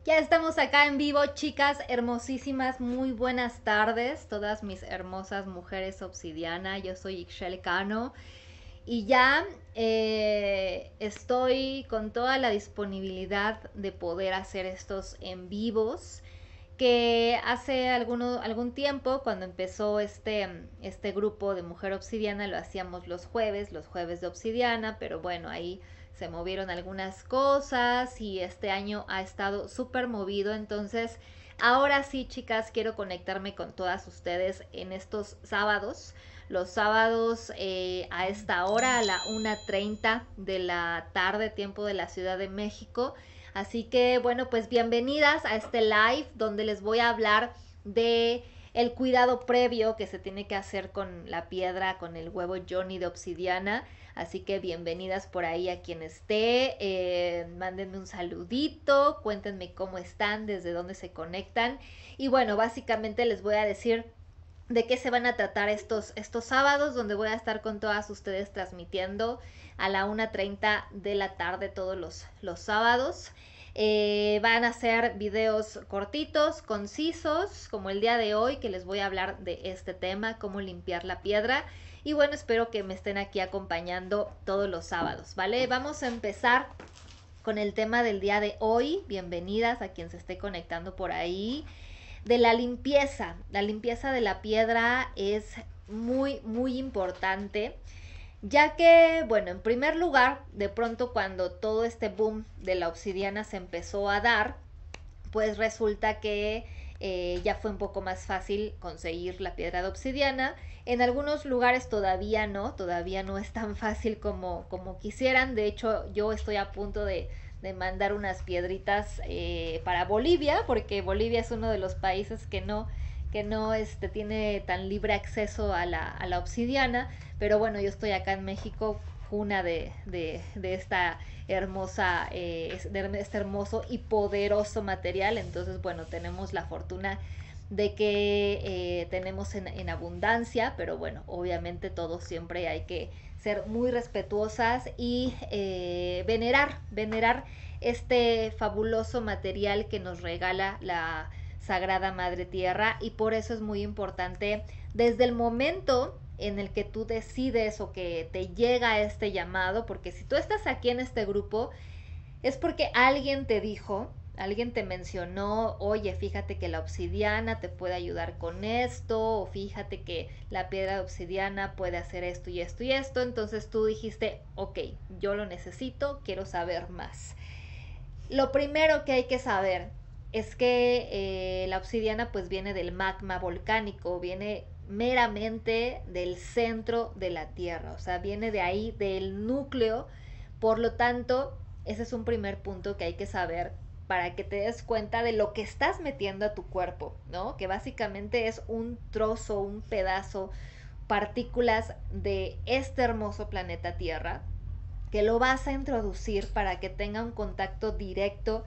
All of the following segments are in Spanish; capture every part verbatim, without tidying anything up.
Ya estamos acá en vivo, chicas hermosísimas, muy buenas tardes, todas mis hermosas mujeres obsidiana. Yo soy Ixchel Cano y ya eh, estoy con toda la disponibilidad de poder hacer estos en vivos que hace alguno, algún tiempo, cuando empezó este, este grupo de Mujer Obsidiana, lo hacíamos los jueves, los jueves de Obsidiana, pero bueno, ahí se movieron algunas cosas y este año ha estado súper movido, entonces ahora sí, chicas, quiero conectarme con todas ustedes en estos sábados. Los sábados eh, a esta hora, a la una treinta de la tarde, tiempo de la Ciudad de México. Así que bueno, pues bienvenidas a este live donde les voy a hablar de el cuidado previo que se tiene que hacer con la piedra, con el huevo Johnny de obsidiana. Así que bienvenidas por ahí a quien esté. Eh, mándenme un saludito, cuéntenme cómo están, desde dónde se conectan. Y bueno, básicamente les voy a decir de qué se van a tratar estos, estos sábados, donde voy a estar con todas ustedes transmitiendo a la una treinta de la tarde todos los, los sábados. Eh, van a ser videos cortitos, concisos, como el día de hoy, que les voy a hablar de este tema, cómo limpiar la piedra. Y bueno, espero que me estén aquí acompañando todos los sábados, ¿vale? Vamos a empezar con el tema del día de hoy. Bienvenidas a quien se esté conectando por ahí. De la limpieza. La limpieza de la piedra es muy, muy importante, ya que, bueno, en primer lugar, de pronto cuando todo este boom de la obsidiana se empezó a dar, pues resulta que eh, ya fue un poco más fácil conseguir la piedra de obsidiana. En algunos lugares todavía no, todavía no es tan fácil como, como quisieran. De hecho, yo estoy a punto de, de mandar unas piedritas eh, para Bolivia, porque Bolivia es uno de los países que no, que no este, tiene tan libre acceso a la, a la obsidiana. Pero bueno, yo estoy acá en México, cuna de, de, de esta hermosa, eh, de este hermoso y poderoso material. Entonces, bueno, tenemos la fortuna de que eh, tenemos en, en abundancia, pero bueno, obviamente todo siempre hay que ser muy respetuosas y eh, venerar, venerar este fabuloso material que nos regala la Sagrada Madre Tierra, y por eso es muy importante desde el momento en el que tú decides o que te llega este llamado, porque si tú estás aquí en este grupo es porque alguien te dijo, alguien te mencionó, oye, fíjate que la obsidiana te puede ayudar con esto, o fíjate que la piedra de obsidiana puede hacer esto y esto y esto. Entonces tú dijiste, ok, yo lo necesito, quiero saber más. Lo primero que hay que saber es que eh, la obsidiana pues viene del magma volcánico, viene meramente del centro de la Tierra, o sea, viene de ahí, del núcleo. Por lo tanto, ese es un primer punto que hay que saber para que te des cuenta de lo que estás metiendo a tu cuerpo, ¿no? Que básicamente es un trozo, un pedazo, partículas de este hermoso planeta Tierra, que lo vas a introducir para que tenga un contacto directo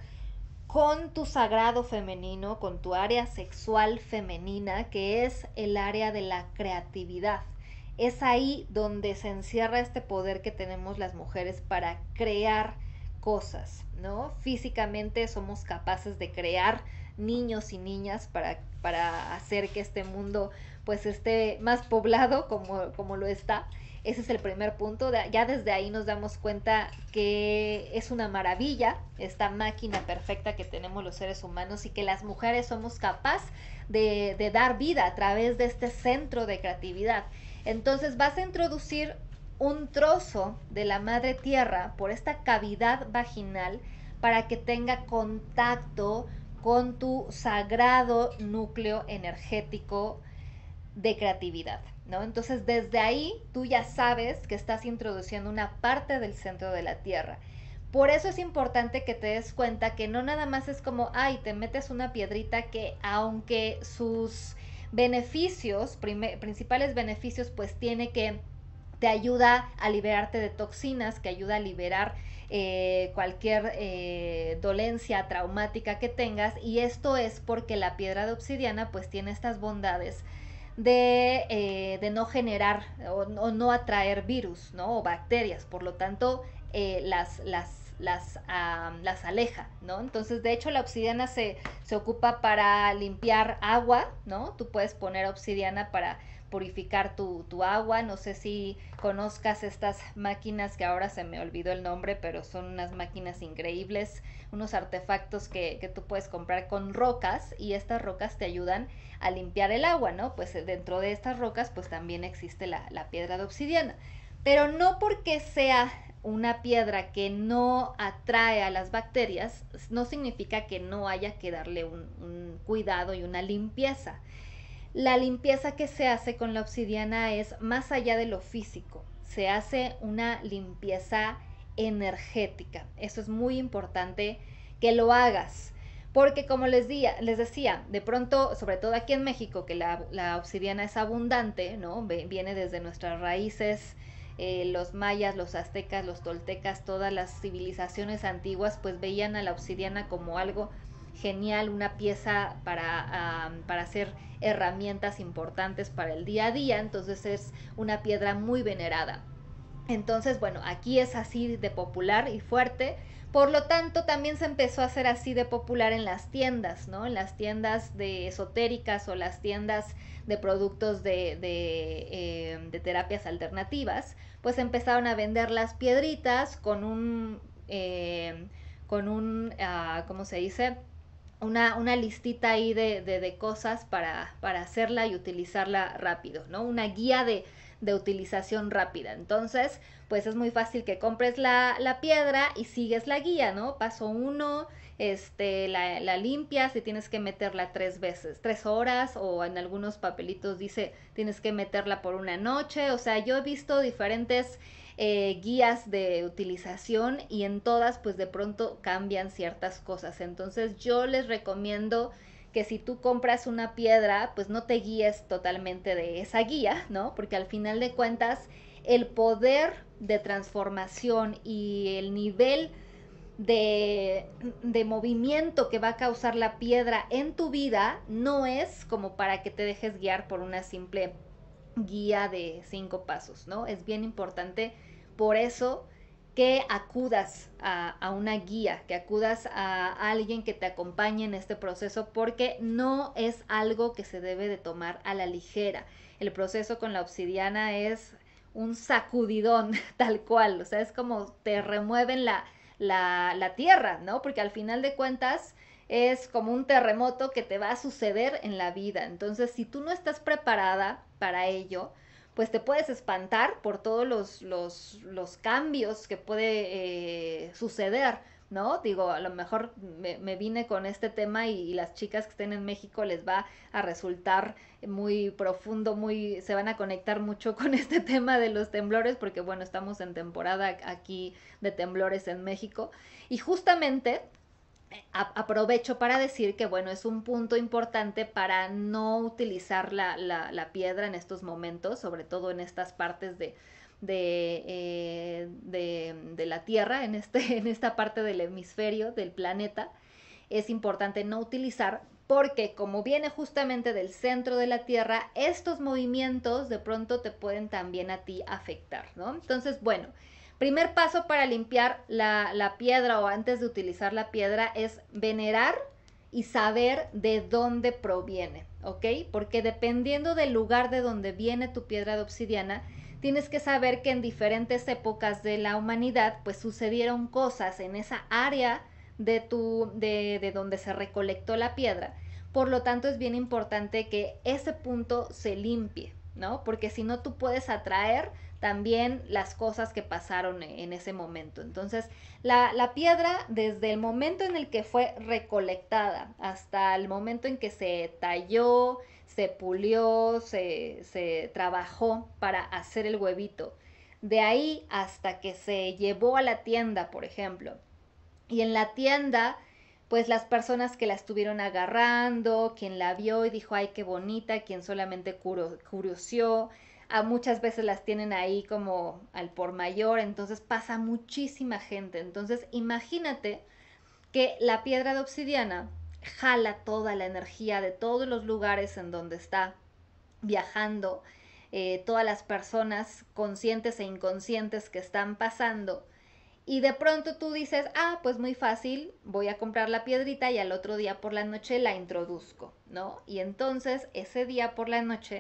con tu sagrado femenino, con tu área sexual femenina, que es el área de la creatividad. Es ahí donde se encierra este poder que tenemos las mujeres para crear cosas, ¿no? Físicamente somos capaces de crear niños y niñas para, para hacer que este mundo pues esté más poblado como, como lo está. Ese es el primer punto. Ya desde ahí nos damos cuenta que es una maravilla esta máquina perfecta que tenemos los seres humanos, y que las mujeres somos capaces de, de dar vida a través de este centro de creatividad. Entonces vas a introducir un trozo de la madre tierra por esta cavidad vaginal para que tenga contacto con tu sagrado núcleo energético de creatividad, ¿no? Entonces desde ahí tú ya sabes que estás introduciendo una parte del centro de la Tierra. Por eso es importante que te des cuenta que no nada más es como, ay, te metes una piedrita que, aunque sus beneficios, principales beneficios, pues tiene que te ayuda a liberarte de toxinas, que ayuda a liberar eh, cualquier eh, dolencia traumática que tengas, y esto es porque la piedra de obsidiana pues tiene estas bondades de, eh, de no generar o, o, no atraer virus, ¿no? O bacterias, por lo tanto, eh, las, las, las, uh, las aleja, ¿no? Entonces, de hecho, la obsidiana se, se ocupa para limpiar agua, ¿no? Tú puedes poner obsidiana para purificar tu, tu agua. No sé si conozcas estas máquinas que ahora se me olvidó el nombre, pero son unas máquinas increíbles, unos artefactos que, que tú puedes comprar con rocas, y estas rocas te ayudan a limpiar el agua, ¿no? Pues dentro de estas rocas pues también existe la, la piedra de obsidiana, pero no porque sea una piedra que no atrae a las bacterias, no significa que no haya que darle un, un cuidado y una limpieza. La limpieza que se hace con la obsidiana es más allá de lo físico, se hace una limpieza energética. Eso es muy importante que lo hagas, porque como les, di, les decía, de pronto, sobre todo aquí en México, que la, la obsidiana es abundante, ¿no? Viene desde nuestras raíces. Eh, los mayas, los aztecas, los toltecas, todas las civilizaciones antiguas pues veían a la obsidiana como algo genial, una pieza para, um, para hacer herramientas importantes para el día a día. Entonces es una piedra muy venerada. Entonces, bueno, aquí es así de popular y fuerte. Por lo tanto, también se empezó a hacer así de popular en las tiendas, ¿no? En las tiendas de esotéricas o las tiendas de productos de, de, eh, de terapias alternativas, pues empezaron a vender las piedritas con un, eh, con un, uh, ¿cómo se dice? Una, una listita ahí de, de, de cosas para, para hacerla y utilizarla rápido, ¿no? Una guía de, de utilización rápida. Entonces, pues es muy fácil que compres la, la piedra y sigues la guía, ¿no? Paso uno, este, la, la limpias y tienes que meterla tres veces, tres horas, o en algunos papelitos dice tienes que meterla por una noche. O sea, yo he visto diferentes eh, guías de utilización y en todas pues de pronto cambian ciertas cosas. Entonces yo les recomiendo que si tú compras una piedra pues no te guíes totalmente de esa guía, ¿no? Porque al final de cuentas el poder de transformación y el nivel de, de movimiento que va a causar la piedra en tu vida no es como para que te dejes guiar por una simple guía de cinco pasos, ¿no? Es bien importante por eso que acudas a, a, una guía, que acudas a alguien que te acompañe en este proceso, porque no es algo que se debe de tomar a la ligera. El proceso con la obsidiana es un sacudidón tal cual, o sea, es como te remueven la, la, la tierra, ¿no? Porque al final de cuentas es como un terremoto que te va a suceder en la vida. Entonces, si tú no estás preparada para ello, pues te puedes espantar por todos los, los, los cambios que puede eh, suceder, ¿no? Digo, a lo mejor me, me vine con este tema y, y las chicas que estén en México les va a resultar muy profundo, muy, se van a conectar mucho con este tema de los temblores, porque bueno, estamos en temporada aquí de temblores en México. Y justamente aprovecho para decir que bueno, es un punto importante para no utilizar la, la, la piedra en estos momentos, sobre todo en estas partes de, de, eh, de, de la Tierra, en, este, en esta parte del hemisferio del planeta. Es importante no utilizar porque como viene justamente del centro de la Tierra, estos movimientos de pronto te pueden también a ti afectar, ¿no? Entonces, bueno, primer paso para limpiar la, la piedra o antes de utilizar la piedra es venerar y saber de dónde proviene, ¿ok? Porque dependiendo del lugar de donde viene tu piedra de obsidiana, tienes que saber que en diferentes épocas de la humanidad pues sucedieron cosas en esa área de, tu, de, de donde se recolectó la piedra. Por lo tanto es bien importante que ese punto se limpie, ¿no? Porque si no tú puedes atraer también las cosas que pasaron en ese momento. Entonces, la, la, piedra, desde el momento en el que fue recolectada hasta el momento en que se talló, se pulió, se, se trabajó para hacer el huevito, de ahí hasta que se llevó a la tienda, por ejemplo, y en la tienda pues las personas que la estuvieron agarrando, quien la vio y dijo, ay, qué bonita, quien solamente curioseó, a muchas veces las tienen ahí como al por mayor, entonces pasa muchísima gente. Entonces imagínate que la piedra de obsidiana jala toda la energía de todos los lugares en donde está viajando, eh, todas las personas conscientes e inconscientes que están pasando. Y de pronto tú dices, ah, pues muy fácil, voy a comprar la piedrita y al otro día por la noche la introduzco, ¿no? Y entonces ese día por la noche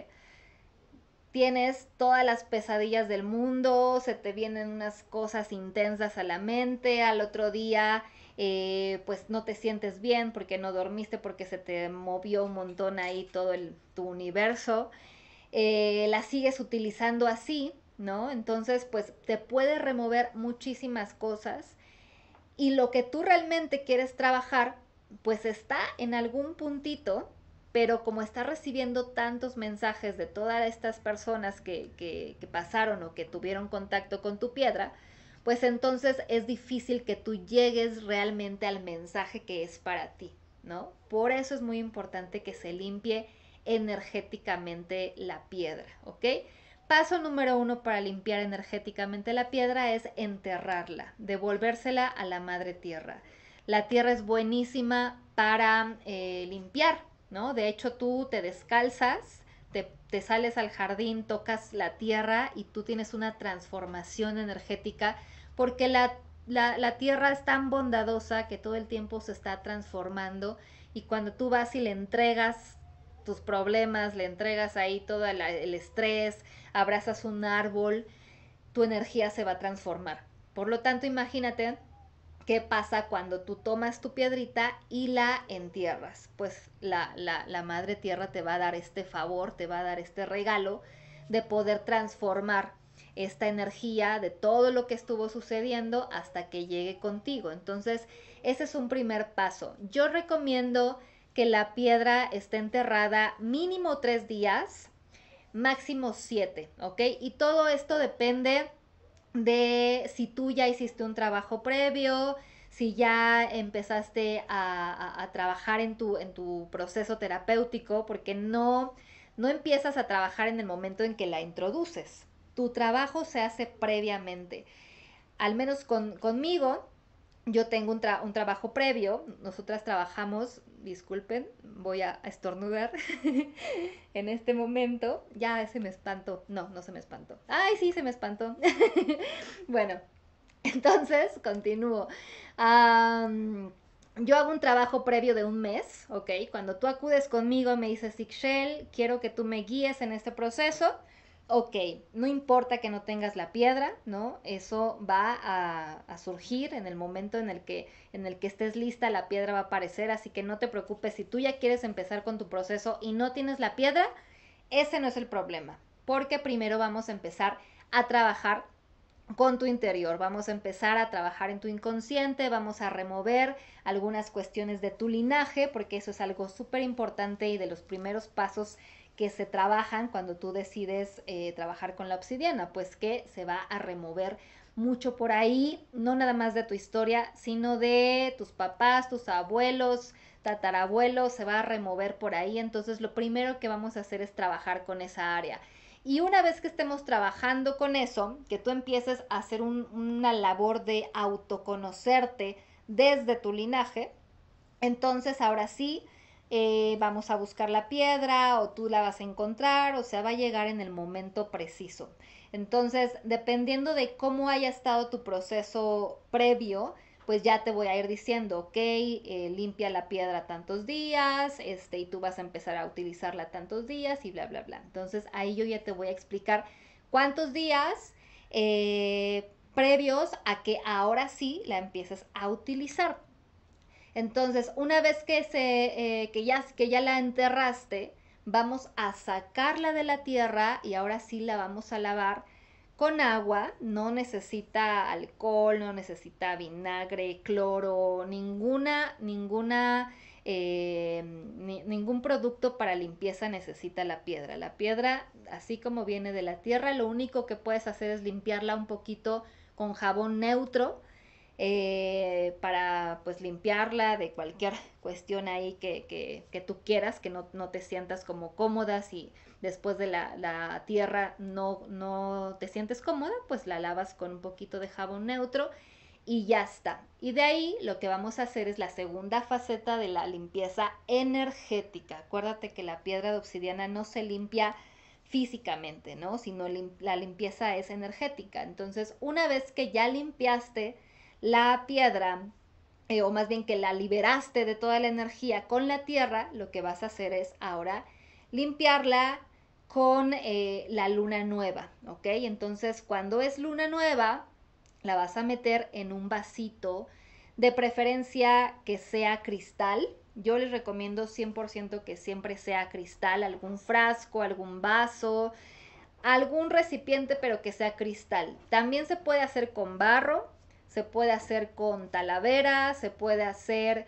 tienes todas las pesadillas del mundo, se te vienen unas cosas intensas a la mente, al otro día eh, pues no te sientes bien porque no dormiste, porque se te movió un montón ahí todo el, tu universo, eh, la sigues utilizando así, ¿no? Entonces pues te puede remover muchísimas cosas y lo que tú realmente quieres trabajar pues está en algún puntito, pero como está recibiendo tantos mensajes de todas estas personas que, que, que pasaron o que tuvieron contacto con tu piedra, pues entonces es difícil que tú llegues realmente al mensaje que es para ti, ¿no? Por eso es muy importante que se limpie energéticamente la piedra, ¿ok? Paso número uno para limpiar energéticamente la piedra es enterrarla, devolvérsela a la madre tierra. La tierra es buenísima para eh, limpiar, ¿no? De hecho, tú te descalzas, te, te sales al jardín, tocas la tierra y tú tienes una transformación energética porque la, la, la tierra es tan bondadosa que todo el tiempo se está transformando y cuando tú vas y le entregas tus problemas, le entregas ahí todo el, el estrés, abrazas un árbol, tu energía se va a transformar. Por lo tanto, imagínate qué pasa cuando tú tomas tu piedrita y la entierras. Pues la, la, la madre tierra te va a dar este favor, te va a dar este regalo de poder transformar esta energía de todo lo que estuvo sucediendo hasta que llegue contigo. Entonces, ese es un primer paso. Yo recomiendo que la piedra esté enterrada mínimo tres días, máximo siete, ¿ok? Y todo esto depende de si tú ya hiciste un trabajo previo, si ya empezaste a, a, a trabajar en tu, en tu proceso terapéutico, porque no, no empiezas a trabajar en el momento en que la introduces. Tu trabajo se hace previamente. Al menos con, conmigo, yo tengo un, tra un, trabajo previo, nosotras trabajamos, disculpen, voy a estornudar en este momento, ya se me espantó, no, no se me espantó, ay sí, se me espantó, bueno, entonces continúo, um, yo hago un trabajo previo de un mes, ¿ok? Cuando tú acudes conmigo me dices, Ixchel, quiero que tú me guíes en este proceso, ok, no importa que no tengas la piedra, ¿no? Eso va a, a, surgir en el momento en el, que, en el que estés lista, la piedra va a aparecer, así que no te preocupes, si tú ya quieres empezar con tu proceso y no tienes la piedra, ese no es el problema, porque primero vamos a empezar a trabajar con tu interior, vamos a empezar a trabajar en tu inconsciente, vamos a remover algunas cuestiones de tu linaje, porque eso es algo súper importante y de los primeros pasos que se trabajan cuando tú decides eh, trabajar con la obsidiana, pues que se va a remover mucho por ahí, no nada más de tu historia, sino de tus papás, tus abuelos, tatarabuelos, se va a remover por ahí, entonces lo primero que vamos a hacer es trabajar con esa área. Y una vez que estemos trabajando con eso, que tú empieces a hacer un, una labor de autoconocerte desde tu linaje, entonces ahora sí eh, vamos a buscar la piedra o tú la vas a encontrar, o sea, va a llegar en el momento preciso. Entonces, dependiendo de cómo haya estado tu proceso previo, pues ya te voy a ir diciendo, ok, eh, limpia la piedra tantos días, este, y tú vas a empezar a utilizarla tantos días y bla, bla, bla. Entonces ahí yo ya te voy a explicar cuántos días eh, previos a que ahora sí la empieces a utilizar. Entonces, una vez que, se, eh, que, ya, que ya la enterraste, vamos a sacarla de la tierra y ahora sí la vamos a lavar con agua. No necesita alcohol, no necesita vinagre, cloro, ninguna, ninguna, eh, ni, ningún producto para limpieza necesita la piedra. La piedra, así como viene de la tierra, lo único que puedes hacer es limpiarla un poquito con jabón neutro, eh, para pues limpiarla de cualquier cuestión ahí que, que, que tú quieras, que no, no, te sientas como cómoda. Si después de la, la tierra no, no te sientes cómoda, pues la lavas con un poquito de jabón neutro y ya está. Y de ahí lo que vamos a hacer es la segunda faceta de la limpieza energética. Acuérdate que la piedra de obsidiana no se limpia físicamente, ¿no? Sino lim la limpieza es energética. Entonces, una vez que ya limpiaste la piedra, eh, o más bien que la liberaste de toda la energía con la tierra, lo que vas a hacer es ahora limpiarla con eh, la luna nueva, ¿ok? Entonces, cuando es luna nueva, la vas a meter en un vasito, de preferencia que sea cristal. Yo les recomiendo cien por ciento que siempre sea cristal, algún frasco, algún vaso, algún recipiente, pero que sea cristal. También se puede hacer con barro, se puede hacer con talavera, se puede hacer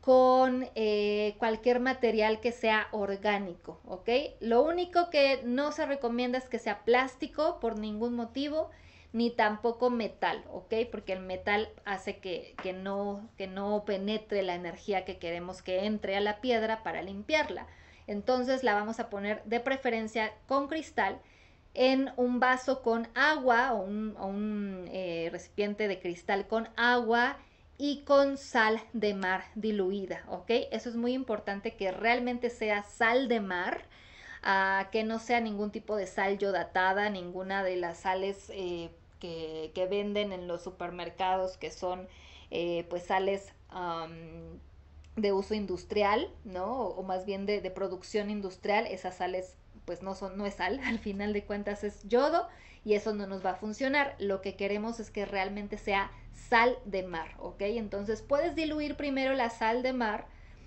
con eh, cualquier material que sea orgánico, ¿ok? Lo único que no se recomienda es que sea plástico por ningún motivo, ni tampoco metal, ¿ok? Porque el metal hace que, que, no, que no penetre la energía que queremos que entre a la piedra para limpiarla. Entonces la vamos a poner de preferencia con cristal en un vaso con agua o un, o un eh, recipiente de cristal con agua y con sal de mar diluida, ¿ok? Eso es muy importante, que realmente sea sal de mar, uh, que no sea ningún tipo de sal yodatada, ninguna de las sales eh, que, que, venden en los supermercados, que son eh, pues sales um, de uso industrial, ¿no? O, o más bien de, de producción industrial. Esas sales pues no, son, no es sal, al final de cuentas es yodo, y eso no nos va a funcionar. Lo que queremos es que realmente sea sal de mar, ¿ok? Entonces puedes diluir primero la sal de mar,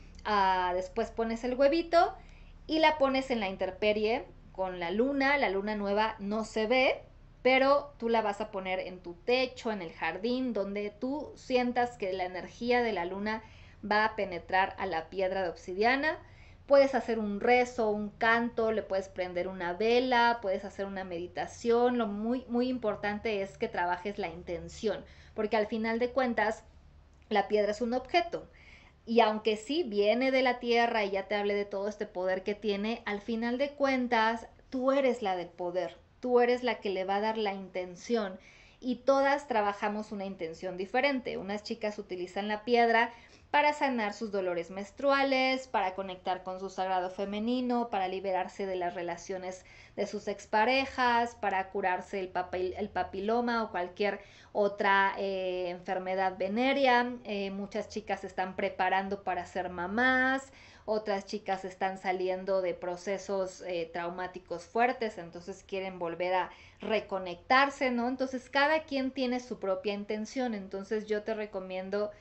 uh, después pones el huevito y la pones en la intemperie con la luna. La luna nueva no se ve, pero tú la vas a poner en tu techo, en el jardín, donde tú sientas que la energía de la luna va a penetrar a la piedra de obsidiana. Puedes hacer un rezo, un canto, le puedes prender una vela, puedes hacer una meditación. Lo muy, muy importante es que trabajes la intención, porque al final de cuentas la piedra es un objeto. Y aunque sí viene de la tierra y ya te hablé de todo este poder que tiene, al final de cuentas tú eres la del poder, tú eres la que le va a dar la intención. Y todas trabajamos una intención diferente. Unas chicas utilizan la piedra para sanar sus dolores menstruales, para conectar con su sagrado femenino, para liberarse de las relaciones de sus exparejas, para curarse el, papil el papiloma o cualquier otra eh, enfermedad venérea. Eh, muchas chicas se están preparando para ser mamás, otras chicas están saliendo de procesos eh, traumáticos fuertes, entonces quieren volver a reconectarse, ¿no? Entonces cada quien tiene su propia intención. Entonces yo te recomiendo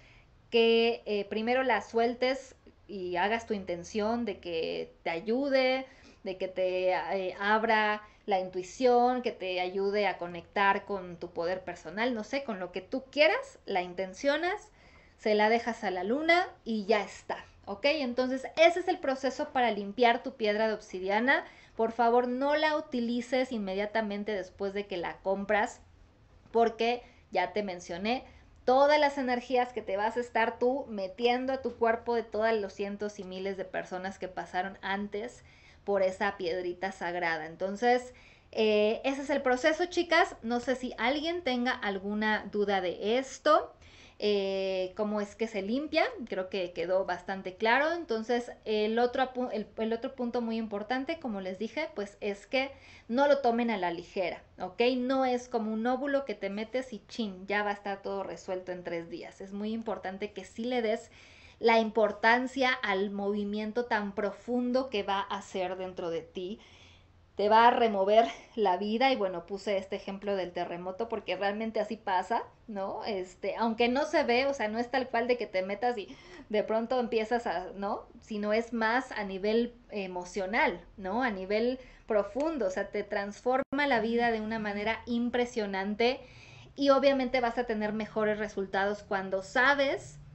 que eh, primero la sueltes y hagas tu intención de que te ayude, de que te eh, abra la intuición, que te ayude a conectar con tu poder personal, no sé, con lo que tú quieras, la intencionas, se la dejas a la luna y ya está, ¿ok? Entonces ese es el proceso para limpiar tu piedra de obsidiana. Por favor, no la utilices inmediatamente después de que la compras, porque ya te mencioné todas las energías que te vas a estar tú metiendo a tu cuerpo de todos los cientos y miles de personas que pasaron antes por esa piedrita sagrada. Entonces, eh, ese es el proceso, chicas. No sé si alguien tenga alguna duda de esto. Eh, cómo es que se limpia, creo que quedó bastante claro. Entonces el otro, el, el otro punto muy importante, como les dije, pues es que no lo tomen a la ligera, ¿ok? No es como un óvulo que te metes y chin, ya va a estar todo resuelto en tres días. Es muy importante que sí le des la importancia al movimiento tan profundo que va a hacer dentro de ti. Te va a remover la vida. Y bueno, puse este ejemplo del terremoto porque realmente así pasa, ¿no? Este, aunque no se ve, o sea, no es tal cual de que te metas y de pronto empiezas a, ¿no? Sino es más a nivel emocional, ¿no? A nivel profundo, o sea, te transforma la vida de una manera impresionante. Y obviamente vas a tener mejores resultados cuando sabes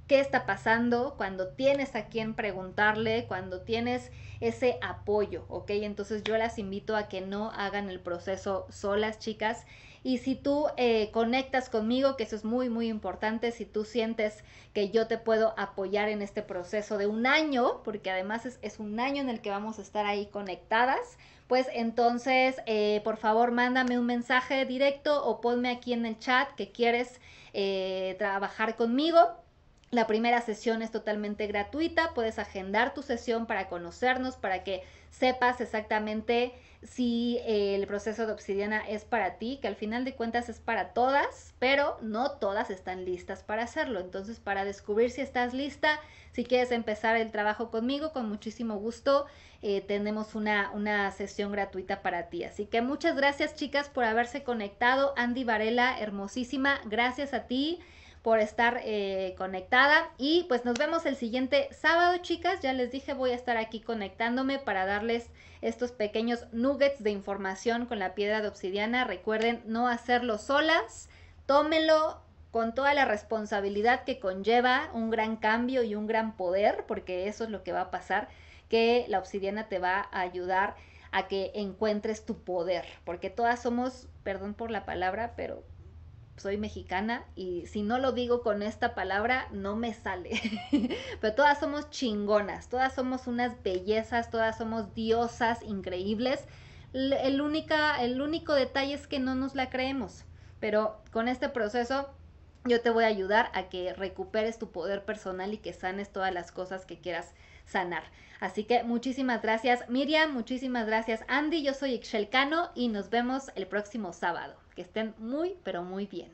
qué está pasando, cuando tienes a quien preguntarle, cuando tienes ese apoyo, ¿ok? Entonces yo las invito a que no hagan el proceso solas, chicas. Y si tú eh, conectas conmigo, que eso es muy, muy importante, si tú sientes que yo te puedo apoyar en este proceso de un año, porque además es, es un año en el que vamos a estar ahí conectadas, pues entonces, eh, por favor, mándame un mensaje directo o ponme aquí en el chat que quieres eh, trabajar conmigo. La primera sesión es totalmente gratuita, puedes agendar tu sesión para conocernos, para que sepas exactamente si eh, el proceso de Obsidiana es para ti, que al final de cuentas es para todas, pero no todas están listas para hacerlo. Entonces, para descubrir si estás lista, si quieres empezar el trabajo conmigo, con muchísimo gusto, eh, tenemos una, una sesión gratuita para ti. Así que muchas gracias, chicas, por haberse conectado. Andy Varela, hermosísima, gracias a ti por estar eh, conectada, y pues nos vemos el siguiente sábado, chicas. Ya les dije, voy a estar aquí conectándome para darles estos pequeños nuggets de información con la piedra de obsidiana. Recuerden no hacerlo solas, tómenlo con toda la responsabilidad que conlleva un gran cambio y un gran poder, porque eso es lo que va a pasar, que la obsidiana te va a ayudar a que encuentres tu poder, porque todas somos, perdón por la palabra, pero soy mexicana y si no lo digo con esta palabra no me sale, pero todas somos chingonas, todas somos unas bellezas, todas somos diosas increíbles. El, única, el único detalle es que no nos la creemos, pero con este proceso yo te voy a ayudar a que recuperes tu poder personal y que sanes todas las cosas que quieras sanar. Así que muchísimas gracias, Miriam, muchísimas gracias, Andy. Yo soy Ixchel Cano y nos vemos el próximo sábado. Que estén muy, pero muy bien.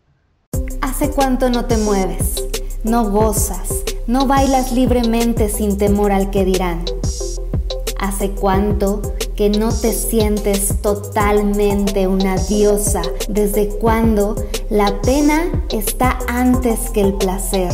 ¿Hace cuánto no te mueves? No gozas, no bailas libremente sin temor al que dirán. ¿Hace cuánto que no te sientes totalmente una diosa? ¿Desde cuándo la pena está antes que el placer?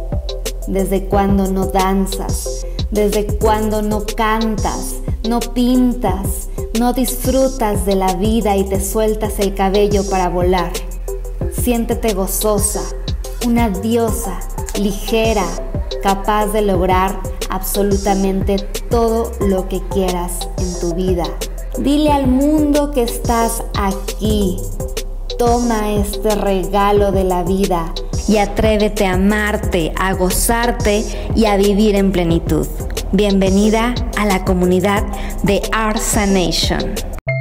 ¿Desde cuándo no danzas? ¿Desde cuándo no cantas? No pintas, no disfrutas de la vida y te sueltas el cabello para volar. Siéntete gozosa, una diosa, ligera, capaz de lograr absolutamente todo lo que quieras en tu vida. Dile al mundo que estás aquí. Toma este regalo de la vida y atrévete a amarte, a gozarte y a vivir en plenitud. Bienvenida a la comunidad de Art Sanation.